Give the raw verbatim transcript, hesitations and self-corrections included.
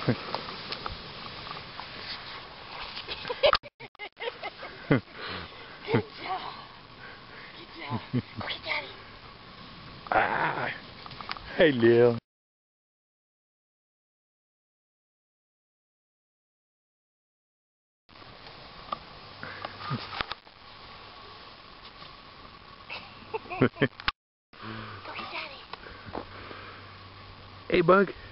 Good job. Good job. Okay, Daddy. Ah. Hey, Lil. Okay, Daddy. Hey, Bug.